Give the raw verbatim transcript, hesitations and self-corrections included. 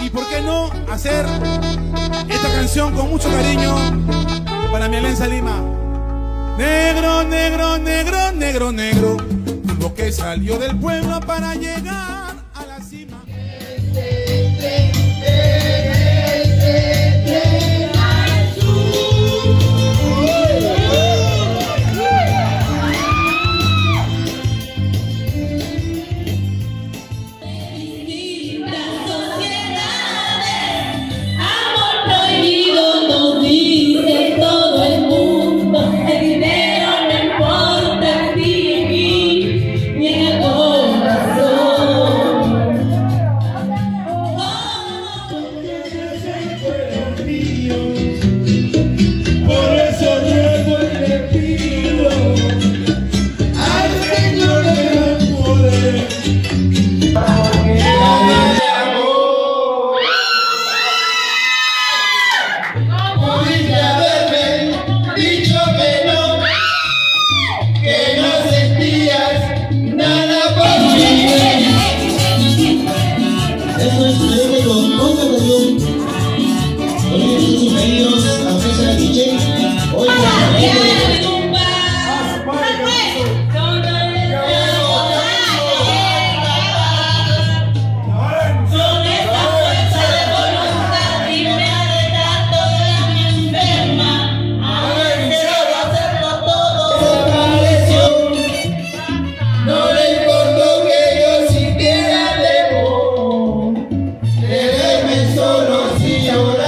Y por qué no hacer esta canción con mucho cariño para mi Alenza Lima. Negro, negro, negro, negro, negro, lo que salió del pueblo para llegar a la cima. Solo si ahora